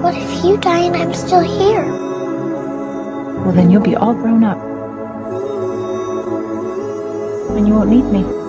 What if you die and I'm still here? Well, then you'll be all grown up. And you won't need me.